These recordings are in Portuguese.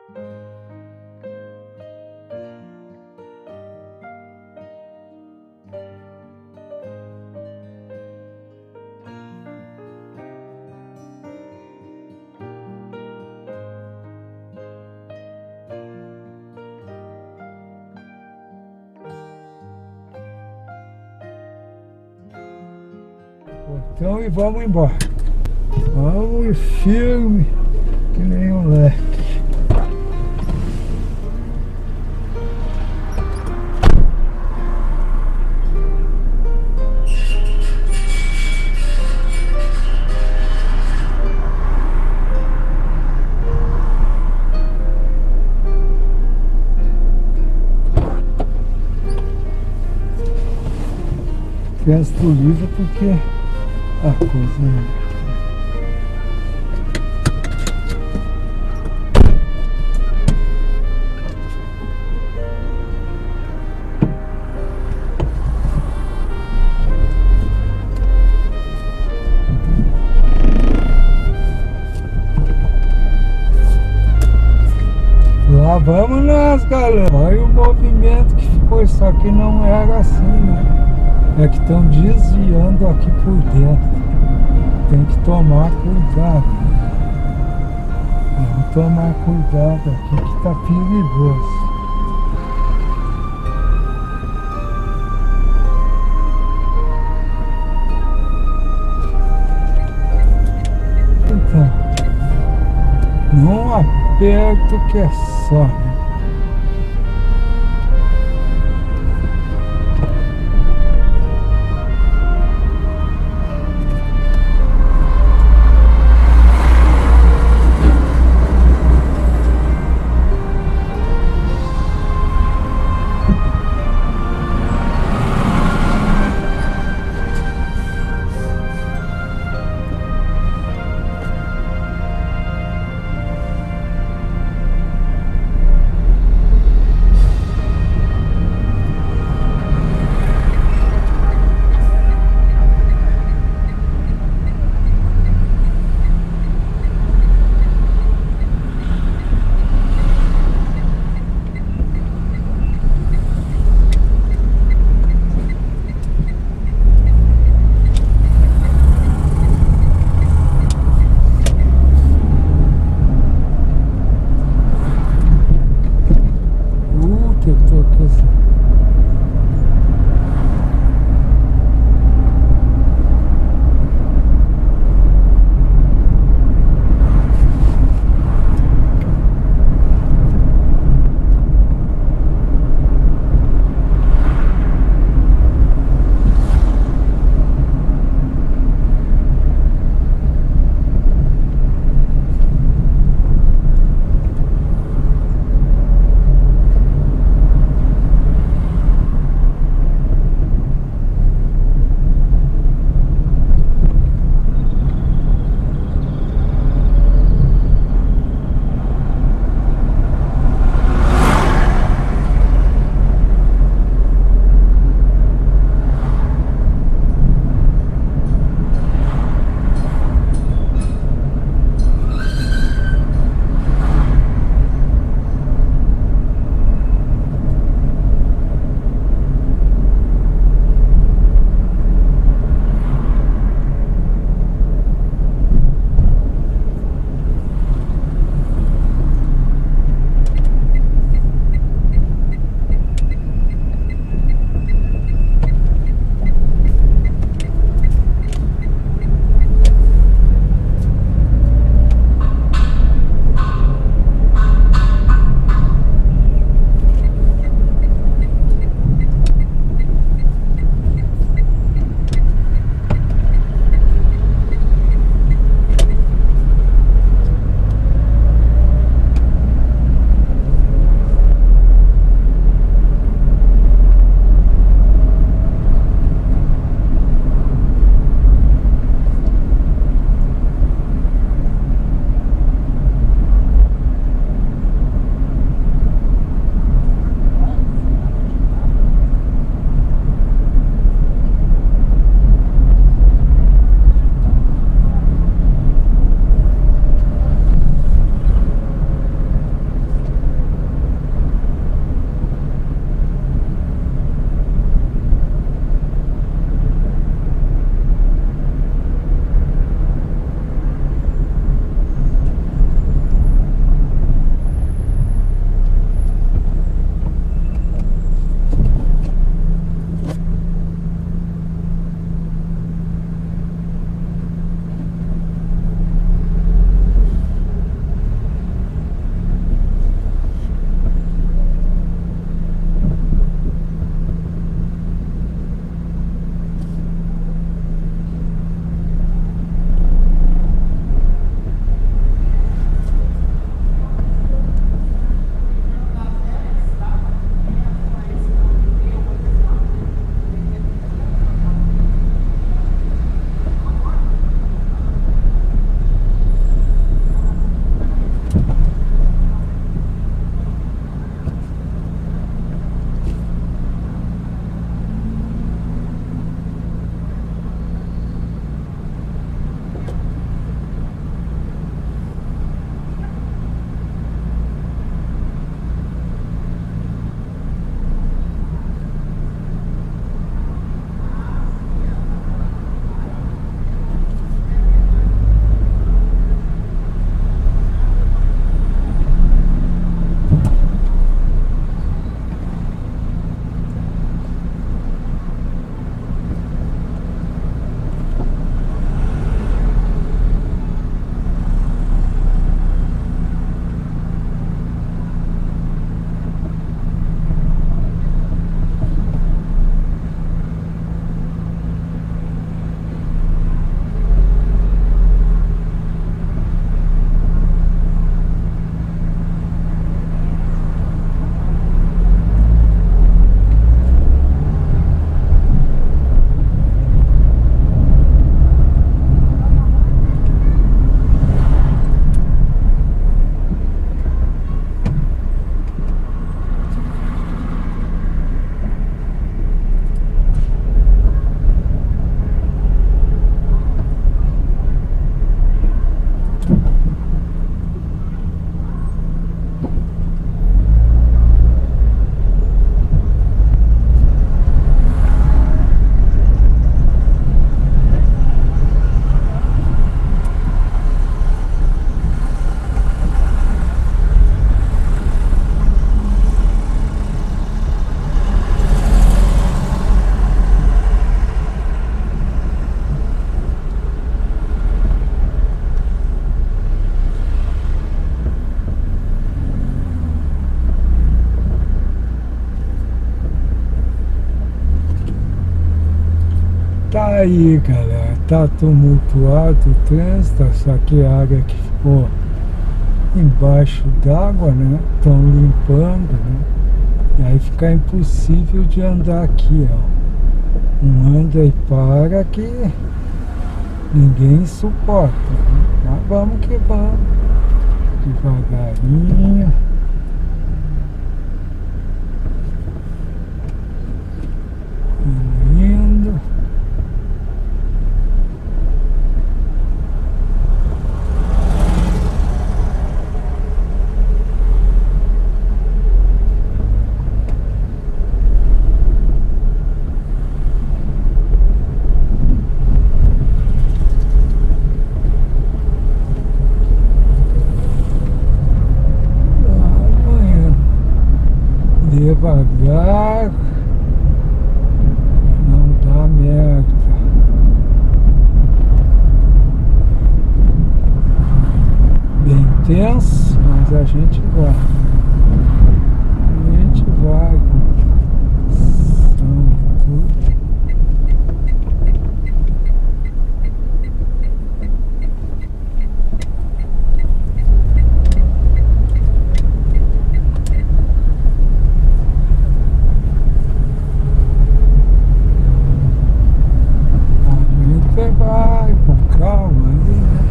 Então, e vamos embora. Vamos firme, que nem um leque. Trânsito livre porque a coisa... Lá vamos nós, galera. Olha o movimento que ficou. Isso aqui não era assim, né? É que estão desviando aqui por dentro. Tem que tomar cuidado. Vamos tomar cuidado aqui que tá perigoso. Então, não aperto que é só. aí, galera, tá tumultuado o trânsito, só que a área que ficou embaixo d'água, né? Estão limpando, né? E aí fica impossível de andar aqui, ó. Um anda e para que ninguém suporta, né? Mas vamos que vamos, devagarinho. Indo. Devagar, não dá merda. Bem tenso, mas a gente vai. A gente vai com som e tudo. Vai com calma aí, né?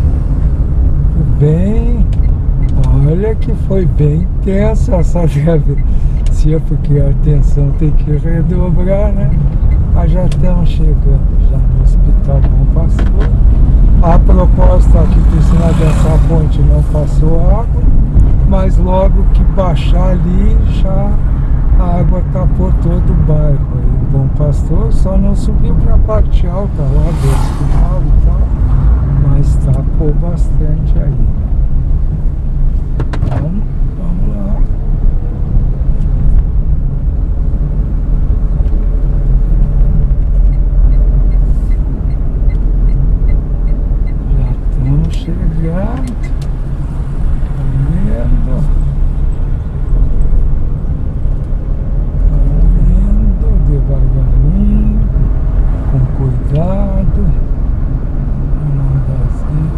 Bem, olha que foi bem tensa essa travessia, porque a atenção tem que redobrar, né? Mas já estamos chegando já no Hospital Bom Pastor. A proposta aqui por cima dessa ponte não passou água, mas logo que baixar ali já a água tapou todo o bairro aí. Bom Pastor só não subiu para a parte alta lá do hospital e tal, mas tapou bastante aí. Vamos lá. Já estamos chegando. Devagarinho, com cuidado, não vazio.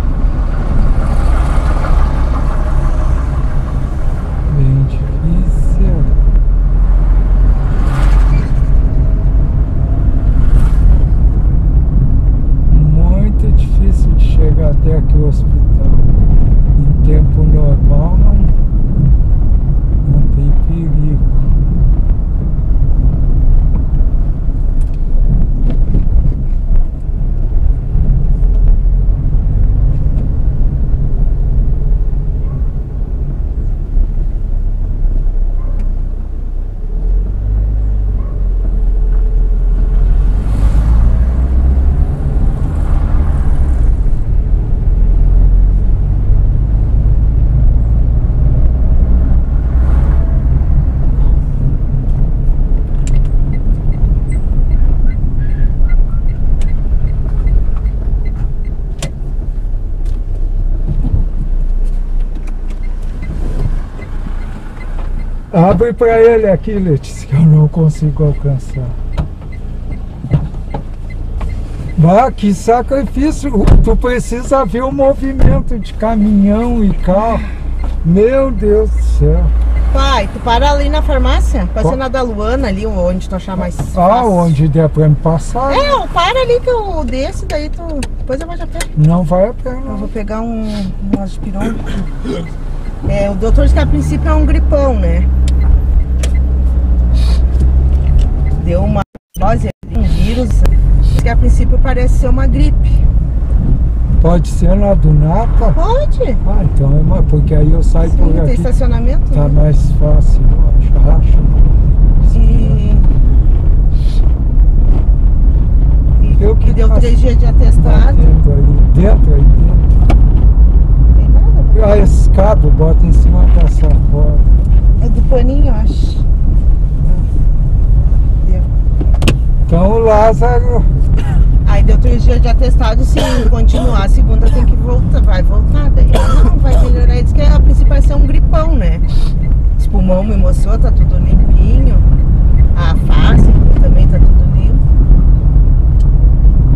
Bem difícil. Muito difícil de chegar até aqui o hospital. Em tempo normal não tem perigo. Abre pra ele aqui, Letícia, que eu não consigo alcançar. Bah, que sacrifício! Tu precisa ver o movimento de caminhão e carro. Meu Deus do céu. Pai, tu para ali na farmácia, passando a da Luana ali, onde tu achar mais fácil. Ah, onde der pra me passar? É, eu para ali que eu desço, daí tu... Depois eu vou a pé. Não vai a pé, não. Eu vou pegar um aspirão. É, o doutor disse que a princípio é um gripão, né? Deu uma dose, um vírus, que a princípio parece ser uma gripe. Pode ser na do Nata? Pode. Ah, então é mais, porque aí eu saio. Sim, por aqui. Tem estacionamento? Tá, né? Mais fácil, eu acho. E deu 3 dias de atestado. Dentro aí. Tem nada? Ah, esse cabo bota em cima dessa porta. É do paninho, eu acho. Deu. Então o Lázaro... Aí deu 3 dias de atestado, se continuar, a segunda tem que voltar, vai voltar, daí não vai melhorar. Ele diz que a princípio vai ser um gripão, né? Esse pulmão me mostrou, tá tudo limpinho. A face também tá tudo limpo.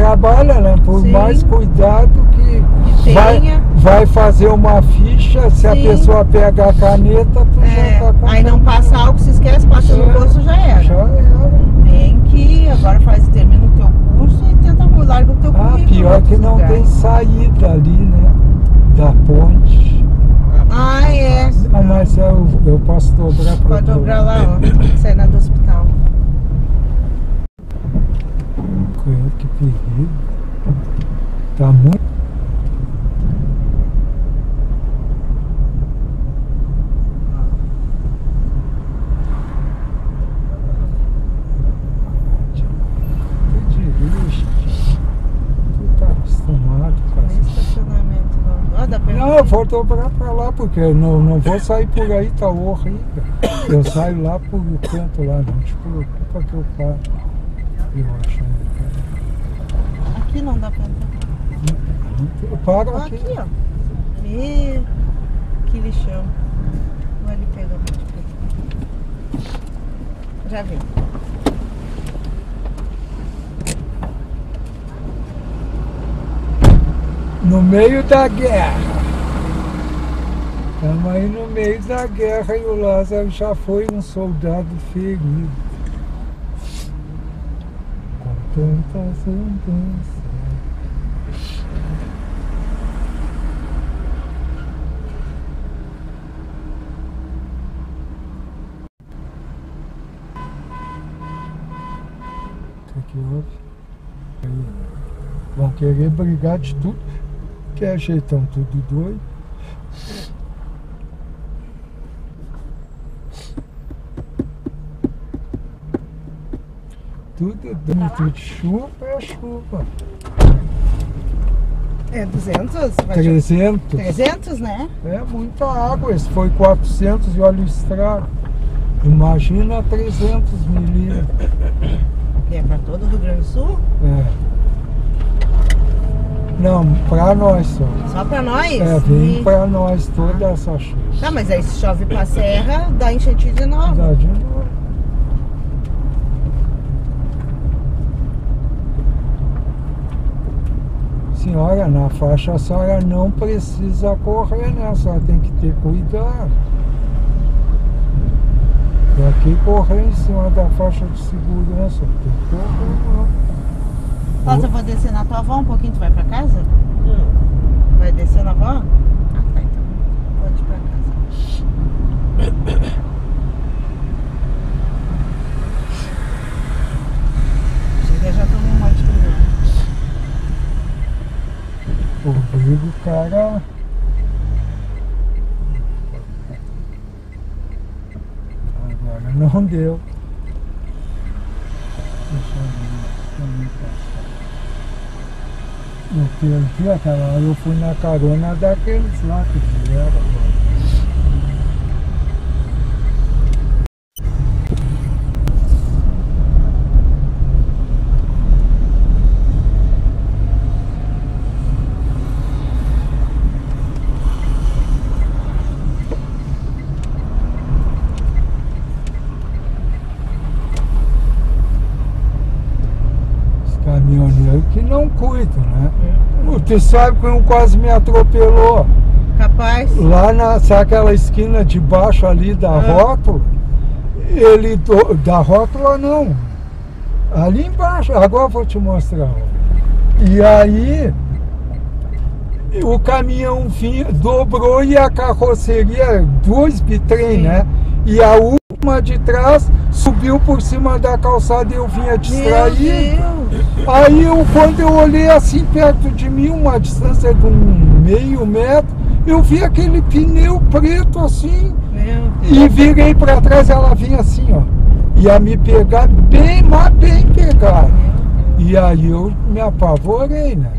trabalha, né? Por Sim. mais cuidado que tenha. vai fazer uma ficha, se a Sim. pessoa pega a caneta, tu já tá com. Aí não passa álcool, se esquece, passa no bolso, já era. Já era. Tem que, agora termina o teu curso e tenta larga o teu currículo. Pior que não tem saída ali, né? Da ponte. Ah, é. Ah, mas eu posso dobrar pra Pode dobrar lá, ó. Cena do hospital. Que perigo. Tá muito. Tu dirige. Tu tá acostumado com Nem essa. estacionamento não. Ah, dá pra Não, eu vou dobrar pra lá, porque eu não vou sair por aí, tá horrível. Eu saio lá por canto lá, não te preocupa que eu paro. Eu acho. Aqui não dá pra entrar. Eu paro Ó, aqui. aqui, ó. Que lixão. Vai ali pegar o bicho. Já vi. No meio da guerra. Estamos aí no meio da guerra e o Lázaro já foi um soldado ferido. Com tantas andanças. O que houve? Aí, vão querer brigar de tudo. Que é jeitão tudo doido. Tudo dentro de chuva é chuva. É 200? 300. 300, né? É muita água. Esse foi 400 e olha o estrago. Imagina 300 milímetros. Que é pra todo o Rio Grande do Sul? É. Não, pra nós só. Só pra nós? É, vem pra nós toda essa chuva. Tá, mas aí se chove pra serra, dá enchente de novo. Dá de novo. Senhora, na faixa a senhora não precisa correr, né? A senhora tem que ter cuidado. E aqui correr em cima da faixa de segurança, tem que correr, não. Nossa, eu vou descer na tua avó um pouquinho, tu vai pra casa? Vai descer na avó? Ah, tá, então. Pode ir pra casa. Chega, já tomei um monte de coisa. Obriga o cara. Agora não deu. Deixa eu ver. Eu perdi aquela hora, eu fui na carona daqueles lá que vieram agora. Caminhoneiro que não cuida, né? Tu sabe que um quase me atropelou. Capaz? Lá sabe aquela esquina de baixo ali da rótula? Da rótula não. Ali embaixo, agora eu vou te mostrar. E aí o caminhão vinha, dobrou e a carroceria, dois bitrem, né? E a última de trás subiu por cima da calçada e eu vinha distraído. Aí quando eu olhei assim perto de mim, uma distância de meio metro, eu vi aquele pneu preto assim. E virei para trás, ela vinha assim, ó. Ia me pegar bem, mas bem pegar. E aí eu me apavorei, né?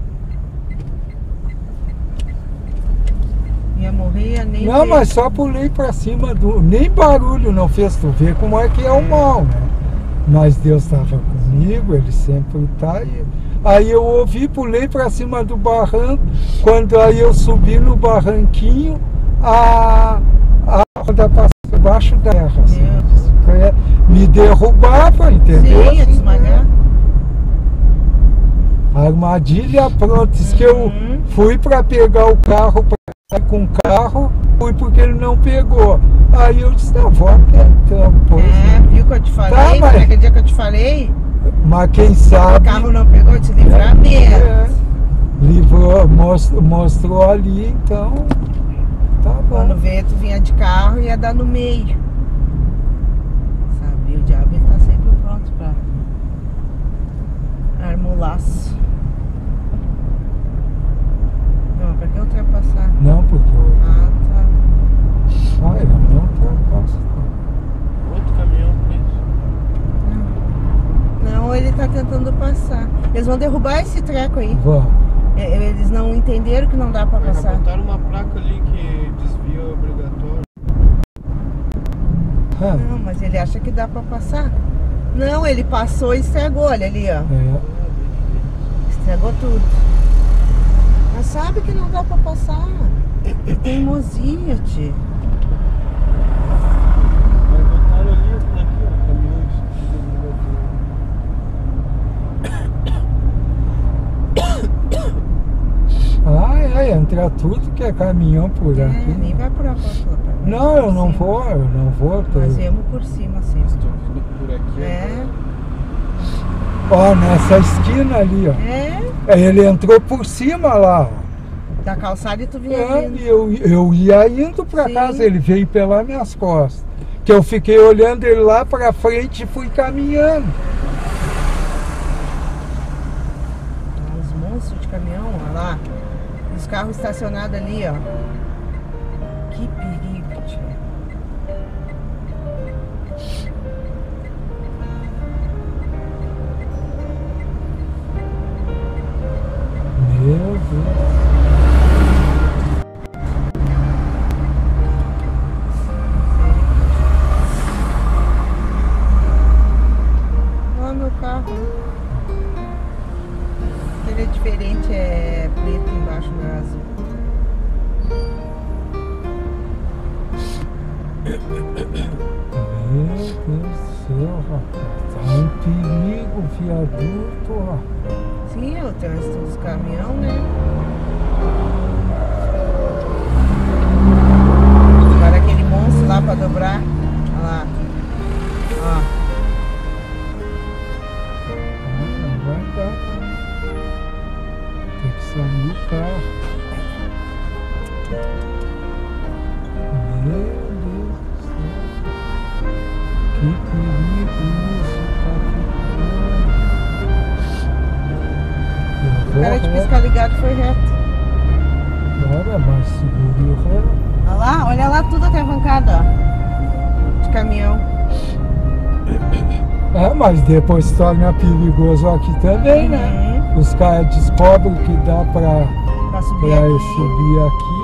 Ia morrer, nem não, mas só pulei pra cima nem barulho não fez, tu vê como é que é o mal, né? Mas Deus estava comigo, Ele sempre está aí. Aí eu ouvi, pulei pra cima do barranco, quando aí eu subi no barranquinho, a roda passou debaixo da terra, assim, me derrubava, entendeu? Sim, ia desmaiar. Armadilha pronta. Diz que eu fui para pegar o carro, para ir com o carro, fui porque ele não pegou. Aí eu disse, não, vou apertando. Viu que eu te falei? Tá, mas... Naquele dia que eu te falei? Mas quem sabe... O carro não pegou de livramento. Livrou, mostrou ali, então... Tá bom. Quando veio, tu vinha de carro e ia dar no meio. Sabe, o diabo ele tá sempre pronto pra armar o laço. Não, pra que ultrapassar? Não, porque eu... Ah, tá. Ah, eu não ultrapasso. Outro caminhão preso. Não, ele tá tentando passar. Eles vão derrubar esse treco aí. Vamos. Eles não entenderam que não dá pra Já passar. botaram uma placa ali que desvia obrigatório. Não, mas ele acha que dá pra passar. Não, ele passou e estragou, olha ali, ó. Estragou tudo. Mas sabe que não dá pra passar. Teimosia, tio. Mas botaram ali, aqui, ó, caminhões Ah, entra tudo que é caminhão por aqui. Nem vai por apóstolo. Não, eu não vou. Nós viemos por cima, assim. estão vindo por aqui. Ó, nessa esquina ali, ó. Ele entrou por cima lá, ó. Da calçada e tu vinha vindo. Eu ia indo pra casa, ele veio pelas minhas costas. Que eu fiquei olhando ele lá pra frente e fui caminhando. Os monstros de caminhão, olha lá. Os carros estacionados ali, ó. Que perigo, tio. Meu Deus. Olha meu carro. Ele é diferente, é preto embaixo, não é azul. Meu Deus do céu, rapaz. Tá um perigo o viaduto, rapaz. Sim, é o trânsito dos caminhões, né? Agora aquele monstro lá pra dobrar. Olha lá. Ó. Não vai dar. Tem que sair o carro. Meu Deus do céu. Que perigo isso, O cara de piscar ligado foi reto. Olha, mas seguro o reto. Olha lá tudo atravancado, ó. De caminhão. Mas depois se torna perigoso aqui também, né? Os caras descobrem que dá pra Pra subir aqui. subir aqui.